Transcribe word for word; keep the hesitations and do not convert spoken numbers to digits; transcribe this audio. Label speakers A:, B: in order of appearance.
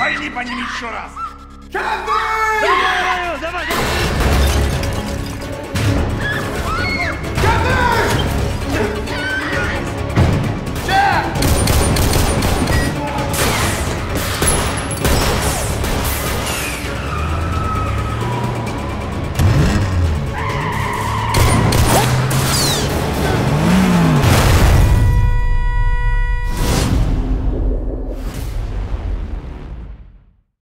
A: Пальни по ним еще раз!
B: Давай, давай, давай!